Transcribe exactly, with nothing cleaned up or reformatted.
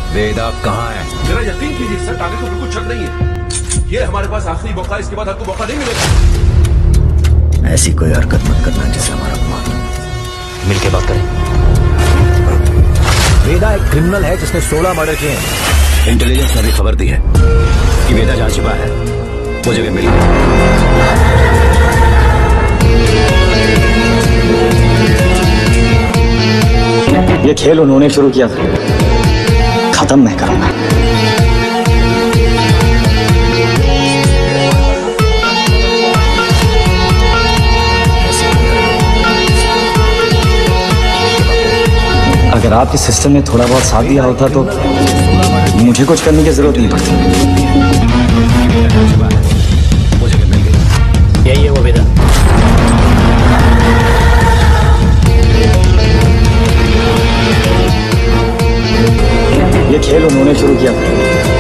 वेदा कहाँ है? मेरा यकीन कीजिए सर, आगे तो बिल्कुल शक नहीं है। ये हमारे पास आखिरी मौका है, इसके बाद आपको मौका नहीं मिलेगा। ऐसी कोई हरकत मत करना जिससे हमारा अपमान हो। मिलके बात करें। वेदा एक क्रिमिनल है जिसने सोलह मर्डर किए हैं। इंटेलिजेंस ने भी खबर दी है कि वेदा जहाँ छिपा है वो जगह मिल गई। ये खेल उन्होंने शुरू किया था, खत्म मैं करूंगा। अगर आपके सिस्टम ने थोड़ा बहुत साथ दिया होता तो मुझे कुछ करने की जरूरत नहीं पड़ती। यही है वो वेदा। ये खेल उन्होंने शुरू किया था,